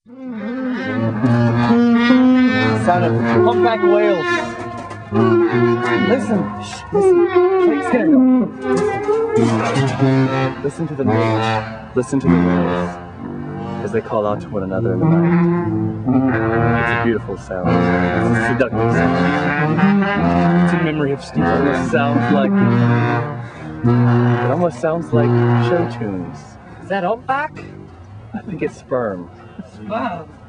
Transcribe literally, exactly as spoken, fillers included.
Sound of humpback whales. Listen, shh, listen. Wait, stand up. Listen. Listen to the noise. Listen to the whales as they call out to one another in the night. It's a beautiful sound. It's a seductive sound. It's a memory of Steve. It almost sounds like it almost sounds like show tunes. Is that humpback? I think it's sperm. Wow.